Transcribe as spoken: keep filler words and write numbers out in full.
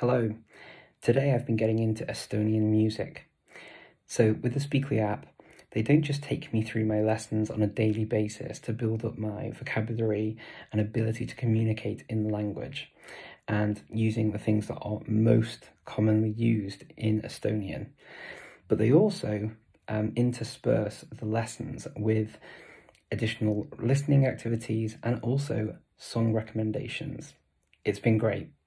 Hello, today I've been getting into Estonian music. So with the Speakly app, they don't just take me through my lessons on a daily basis to build up my vocabulary and ability to communicate in the language and using the things that are most commonly used in Estonian, but they also um, intersperse the lessons with additional listening activities and also song recommendations. It's been great.